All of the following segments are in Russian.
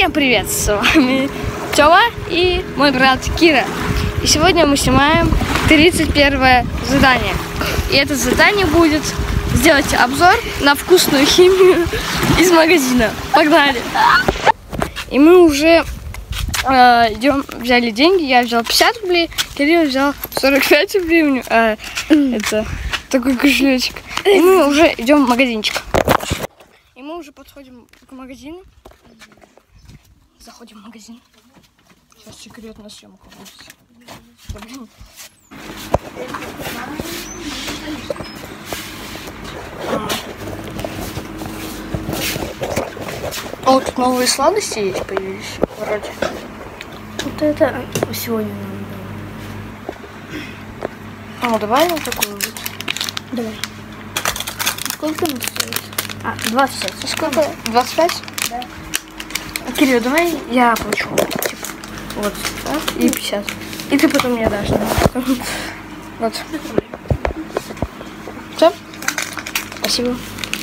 Всем привет, с вами Тёма и мой брат Кира. И сегодня мы снимаем 31 задание. И это задание будет сделать обзор на вкусную химию из магазина. Погнали! И мы уже взяли деньги. Я взял 50 рублей, Кирилл взял 45 рублей. Это такой кошелечек. И мы уже идем в магазинчик. И мы уже подходим к магазину. Заходим в магазин. Сейчас секретная съемка будет. О, тут новые сладости есть, появились. Вроде. Вот это сегодня нам было. О, давай вот такую вот. Давай. Сколько он стоит? 20. Сколько? 25? Да. Кирилл, давай я оплачу. Типа, вот, да? И 50. И ты потом мне дашь. Да? Вот. Все? Спасибо.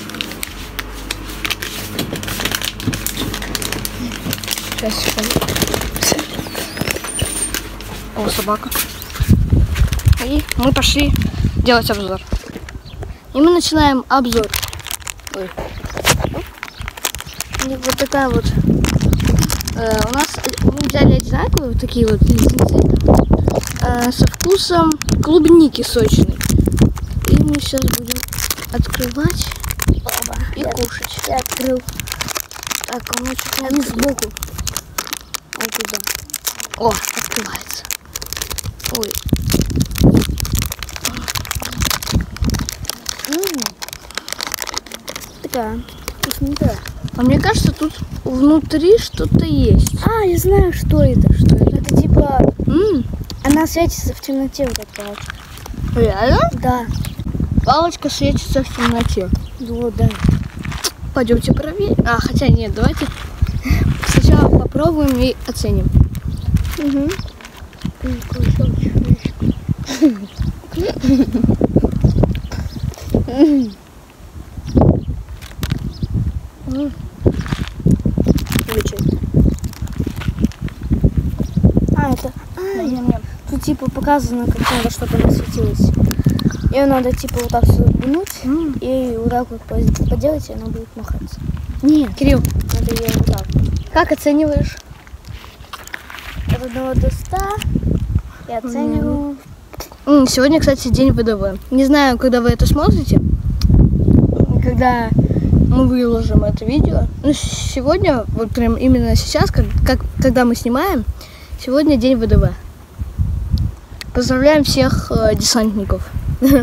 Сейчас, секунду. О, собака. И мы пошли делать обзор. И мы начинаем обзор. Ой. И вот такая вот. У нас мы взяли одинаковые вот такие вот леденцы со вкусом клубники сочной. И мы сейчас будем открывать и кушать. Я открыл. Так, он чуть не сбоку. Вот туда. О, открывается. Ой. Такая вкусненькая. А мне кажется, тут внутри что-то есть. Я знаю, что это. Это типа... Она светится в темноте, вот эта палочка. Реально? Да. Палочка светится в темноте. Вот, да. Пойдемте проверим. Хотя нет, давайте сначала попробуем и оценим. Угу. Тут типа показано, как надо, чтобы она светилась. Ее надо типа вот так согнуть и вот так вот поделать, и она будет махаться. Нет, Кирилл, Надо ее вот так. как оцениваешь? От 1 до 100 я оцениваю. Сегодня, кстати, день ВДВ. Не знаю, когда вы это смотрите, когда мы выложим это видео. Но сегодня, вот прям именно сейчас, когда мы снимаем, сегодня день ВДВ. Поздравляем всех десантников.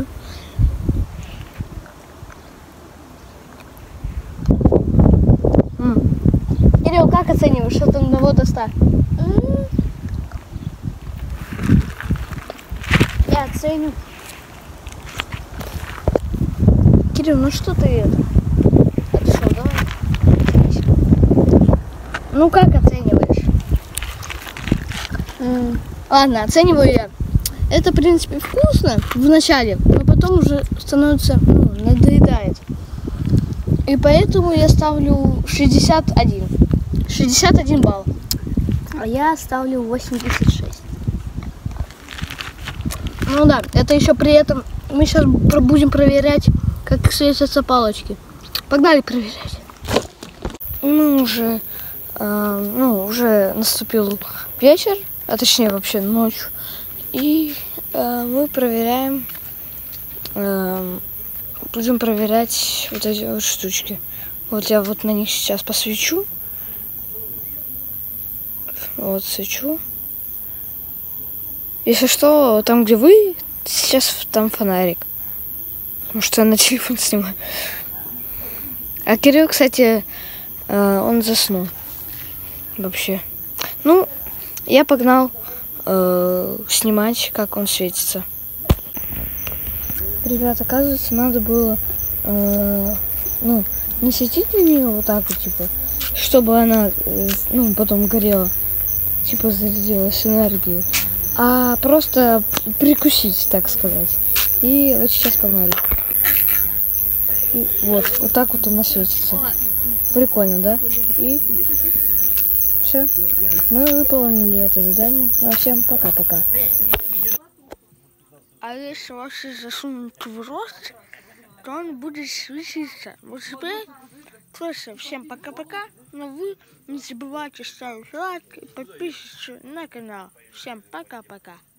Кирилл, как оцениваешь от 1 до 100? Я оценю. Кирилл, ну что ты это? Отошел, давай. Ну как оцениваешь? Ладно, оцениваю я. Это, в принципе, вкусно в начале, но потом уже становится, надоедает. И поэтому я ставлю 61. 61 балл. А я ставлю 86. Ну да, это еще при этом мы сейчас будем проверять, как светятся палочки. Погнали проверять. Мы уже, уже наступил вечер, а точнее вообще ночь. И мы проверяем, будем проверять вот эти вот штучки. Вот я вот на них сейчас посвечу. Вот свечу. Если что, там где вы, сейчас там фонарик. Потому что я на телефон снимаю. А Кирилл, кстати, он заснул. Вообще. Ну, я погнал снимать, как он светится. Ребят, оказывается, надо было не светить на нее вот так вот, типа, чтобы она потом горела, типа зарядилась энергией, а просто прикусить, так сказать. И вот сейчас погнали. И вот так вот она светится. Прикольно, да? И Все, мы выполнили это задание. Ну, всем пока-пока. А если вообще засунуть в рот, то он будет светиться. Вот теперь точно всем пока-пока. Но вы не забывайте ставить лайк и подписываться на канал. Всем пока-пока.